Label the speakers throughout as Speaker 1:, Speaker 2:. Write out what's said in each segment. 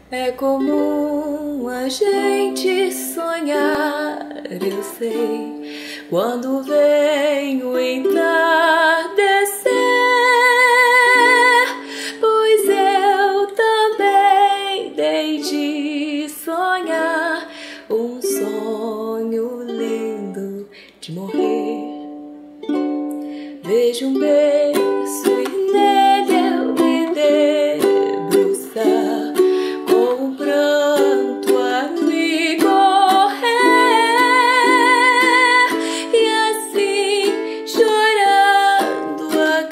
Speaker 1: É comum a gente sonhar, eu sei, quando vem o entardecer, pois eu também dei de sonhar um sonho lindo de morrer. Vejo um berço e nele eu me debruçar, com um pranto a me correr, e assim chorando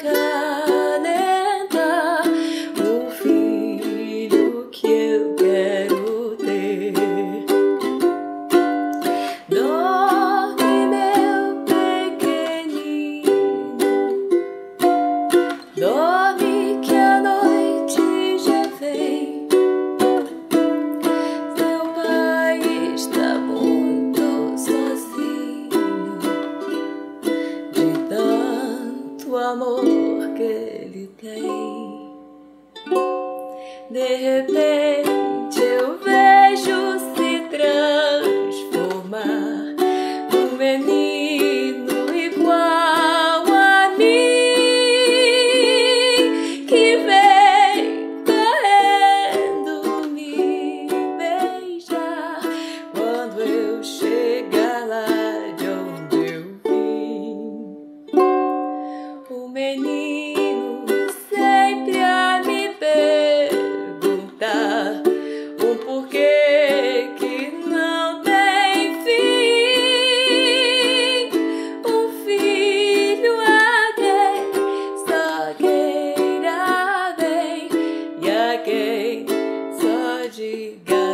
Speaker 1: acalentar o filho que eu quero ter. Dorme, meu pequenino, dorme que a noite já vem. Seu pai está muito sozinho, de tanto amor que ele tem. De repente eu vejo se transformar um menino igual a mim, que vem correndo me beijar quando eu chegar lá de onde eu vim. O menino sempre a me perguntar o porquê que não tem fim. Um filho a quem só queira bem, e a quem só diga